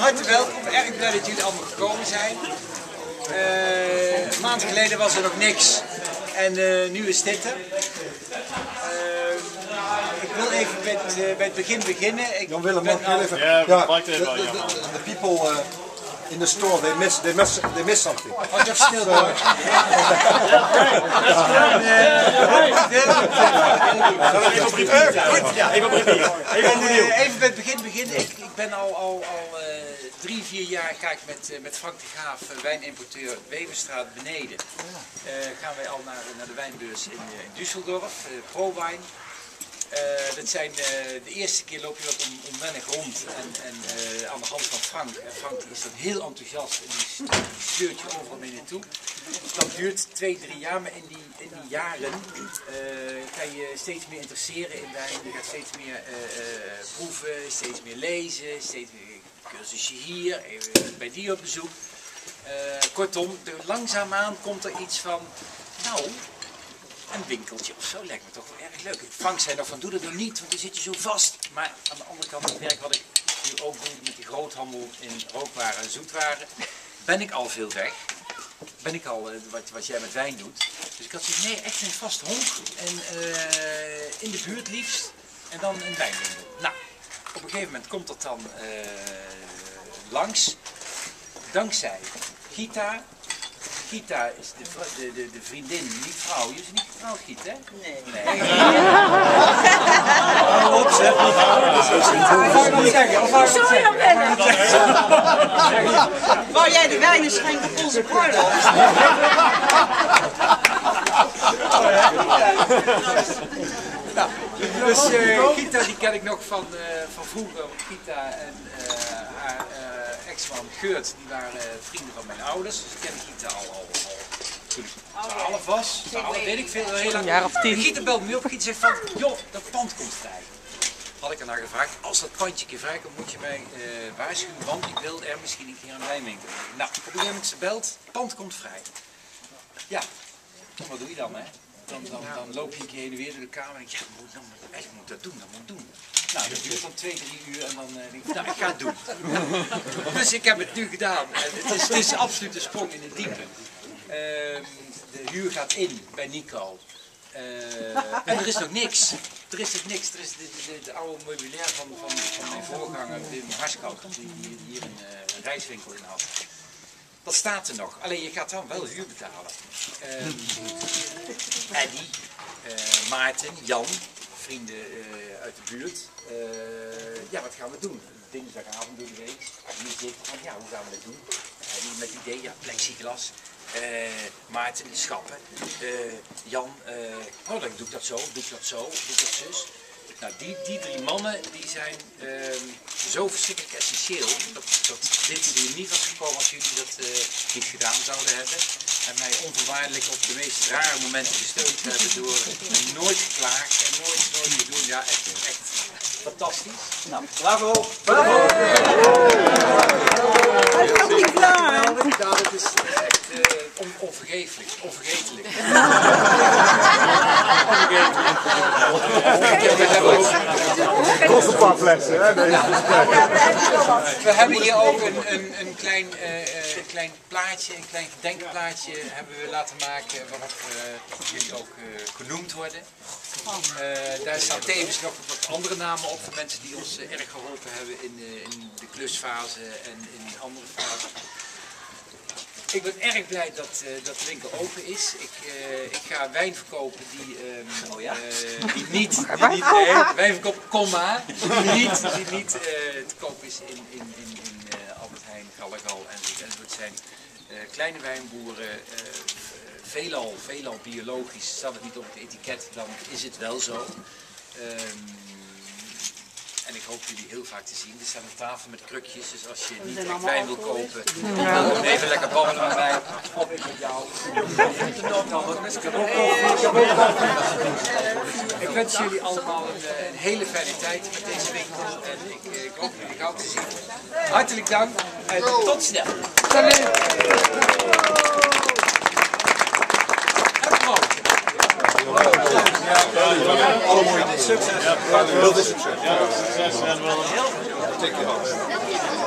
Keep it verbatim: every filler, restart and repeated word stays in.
harte welkom, erg blij dat jullie allemaal gekomen zijn. Uh, een maand geleden was er nog niks en uh, nu is dit er. Uh, ik wil even met, uh, bij het begin beginnen. Ik Jan Willem, mag ik al... even? Ja, ja, maakt the, even the, wel, ja. the, the people uh, in the store, they miss, they miss, they miss something. Oh, toch stil door. Even bij het begin beginnen. Ik, ik ben al, al, al uh, drie, vier jaar ga ik met, uh, met Frank de Graaf, uh, wijnimporteur Weverstraat beneden. Uh, gaan wij al naar, naar de wijnbeurs in, uh, in Düsseldorf, uh, ProWein. Uh, dat zijn, uh, de eerste keer loop je wat on, onwennig rond en, en uh, aan de hand van Frank. En Frank die is dan heel enthousiast en die, die sleurt je overal mee naartoe. Dat duurt twee, drie jaar, maar in die, in die jaren uh, kan je steeds meer interesseren in wijn. Je gaat steeds meer uh, uh, proeven, steeds meer lezen, steeds meer cursusje hier, even bij die op bezoek. Uh, kortom, de, langzaamaan komt er iets van, nou... een winkeltje of zo, lijkt me toch wel erg leuk. Frank zei nog van, doe dat nog niet, want dan zit je zo vast. Maar aan de andere kant, het werk wat ik nu ook doe met die groothandel in rookwaren en zoetwaren, ben ik al veel weg. Ben ik al, wat, wat jij met wijn doet. Dus ik had zoiets, nee, echt een vast honk. En uh, in de buurt liefst. En dan een wijnwinkel. Nou, op een gegeven moment komt dat dan uh, langs. Dankzij Gita. Gita is de, de, de, de vriendin, niet vrouw. Je is niet vrouw, Giet, hè? Nee. Nee. Op, zeg. Of wou je nog zeggen? Of wou je nog zeggen? Wou jij de wijnen schenken op onze bruiloft? Nou, dus uh, Gita die ken ik nog van, uh, van vroeger. Gita en uh, haar uh, ex-man Geurt, die waren uh, vrienden van mijn ouders. Dus ik ken Gita al, al, al toen ik twaalf was. twaalf, weet ik veel, heel lang. Een jaar of tien. Gita belt me op, Gita zegt van, joh, dat pand komt vrij. Had ik aan haar gevraagd, als dat pandje een keer vrij komt, moet je mij uh, waarschuwen, want ik wil er misschien een keer een wijnwinkel. Nou, op een gegeven moment ze belt, pand komt vrij. Ja, wat doe je dan, hè? Dan, dan, dan loop je een keer heen en weer door de kamer en denk je, ja, moet, dan, eigenlijk moet dat doen, dat moet doen. Nou, dat duurt dan twee, drie uur en dan uh, denk ik, nou, ik ga het doen. Dus ik heb het nu gedaan. En het, is, het is absoluut een sprong in het diepe. Uh, de huur gaat in bij Nico. Uh, en er is nog niks. Er is nog niks. Er is de, de, de oude meubilair van, van, van mijn voorganger, Wim Harskamp, die, die hier een, uh, een reiswinkel in had. Dat staat er nog, alleen je gaat dan wel huur betalen. Um, Eddie, uh, Maarten, Jan, vrienden uh, uit de buurt. Uh, ja, wat gaan we doen? Dinsdagavond door de week. Hier zitten van, ja, hoe gaan we dat doen? Eddie met het idee, ja, plexiglas. Uh, Maarten, schappen. Uh, Jan, uh, oh, dan doe ik dat zo, doe ik dat zo, doe ik dat zus. Nou, die, die drie mannen die zijn uh, zo verschrikkelijk essentieel dat, dat dit er niet was gekomen als jullie dat uh, niet gedaan zouden hebben. En mij onvoorwaardelijk op de meest rare momenten gesteund hebben door nooit geklaagd en nooit, nooit te doen. Ja, echt, echt fantastisch. Nou, bravo! Bravo! Hij is nog niet klaar. Nou, dat is, dat is echt uh, on, onvergeeflijk, onvergetelijk. Nog een paar flessen, hè? Nee. We hebben hier ook een, een, een klein, uh, uh, klein plaatje, een klein gedenkplaatje hebben we laten maken waarop uh, jullie ook uh, genoemd worden. Uh, daar staan tevens nog wat andere namen op voor mensen die ons uh, erg geholpen hebben in, uh, in de klusfase en in andere fasen. Ik ben erg blij dat, uh, dat de winkel open is. Ik, uh, ik ga wijn verkopen die, um, oh ja? uh, die niet, die niet nee, wijn verkopen, comma, die niet, die niet uh, te koop is in, in, in, in uh, Albert Heijn, Gallegal enzovoort. En het zijn uh, kleine wijnboeren, uh, veelal, veelal biologisch. Staat het niet op het etiket, dan is het wel zo. Um, En ik hoop jullie heel vaak te zien. Er staan een tafel met krukjes, dus als je niet echt wijn wil kopen, ja. Dan even lekker babbelen met mij. Of ik met jou. Ik wens jullie allemaal een, een hele fijne tijd met deze winkel. En ik, ik hoop jullie gauw te zien. Hartelijk dank en tot snel. Alle mooie succes. Heel veel succes. Ja, succes en wel. Tik je hand.